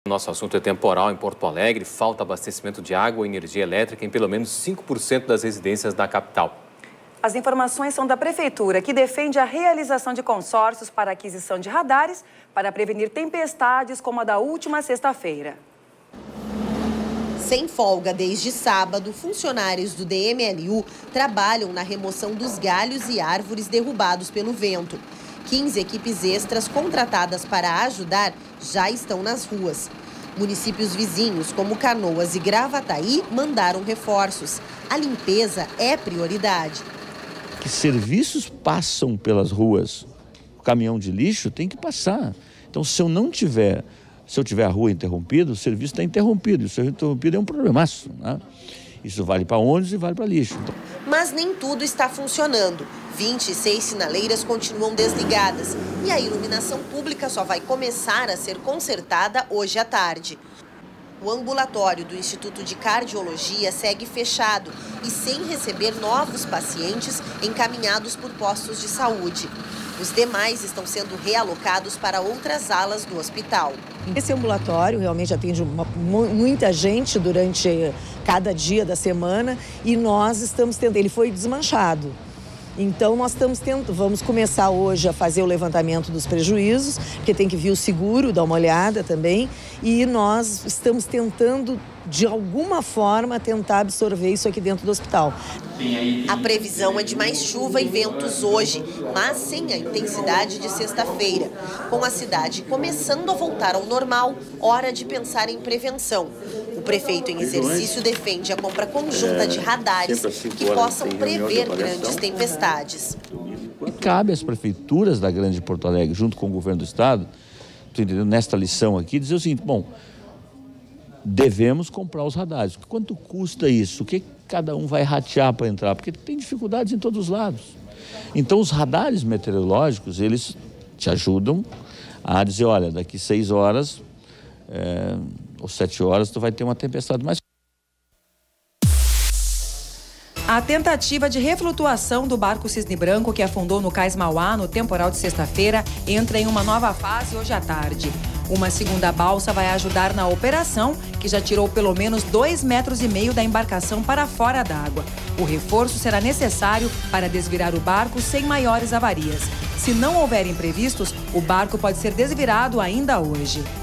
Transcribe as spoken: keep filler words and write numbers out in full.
Nosso assunto é temporal em Porto Alegre. Falta abastecimento de água e energia elétrica em pelo menos cinco por cento das residências da capital. As informações são da Prefeitura, que defende a realização de consórcios para aquisição de radares para prevenir tempestades como a da última sexta-feira. Sem folga desde sábado, funcionários do D M L U trabalham na remoção dos galhos e árvores derrubados pelo vento. quinze equipes extras contratadas para ajudar já estão nas ruas. Municípios vizinhos, como Canoas e Gravataí, mandaram reforços. A limpeza é prioridade. Que serviços passam pelas ruas? O caminhão de lixo tem que passar. Então, se eu não tiver, se eu tiver a rua interrompida, o serviço está interrompido. E o serviço interrompido é um problemaço, né? Isso vale para ônibus e vale para lixo. Mas nem tudo está funcionando. vinte e seis sinaleiras continuam desligadas e a iluminação pública só vai começar a ser consertada hoje à tarde. O ambulatório do Instituto de Cardiologia segue fechado e sem receber novos pacientes encaminhados por postos de saúde. Os demais estão sendo realocados para outras alas do hospital. Esse ambulatório realmente atende uma, muita gente durante cada dia da semana e nós estamos tendo, ele foi desmanchado. Então, nós estamos tendo, vamos começar hoje a fazer o levantamento dos prejuízos, porque tem que vir o seguro, dar uma olhada também, e nós estamos tentando, de alguma forma, tentar absorver isso aqui dentro do hospital. A previsão é de mais chuva e ventos hoje, mas sem a intensidade de sexta-feira. Com a cidade começando a voltar ao normal, hora de pensar em prevenção. O prefeito em exercício defende a compra conjunta de radares que possam prever grandes tempestades. Cabe às prefeituras da Grande Porto Alegre, junto com o governo do estado, tô entendendo, nesta lição aqui, dizer o seguinte: bom, devemos comprar os radares. Quanto custa isso? O que cada um vai ratear para entrar? Porque tem dificuldades em todos os lados. Então, os radares meteorológicos, eles te ajudam a dizer, olha, daqui seis horas é, ou sete horas tu vai ter uma tempestade mais. A tentativa de reflutuação do barco Cisne Branco, que afundou no Cais Mauá no temporal de sexta-feira, entra em uma nova fase hoje à tarde. Uma segunda balsa vai ajudar na operação, que já tirou pelo menos dois metros e meio da embarcação para fora d'água. O reforço será necessário para desvirar o barco sem maiores avarias. Se não houver imprevistos, o barco pode ser desvirado ainda hoje.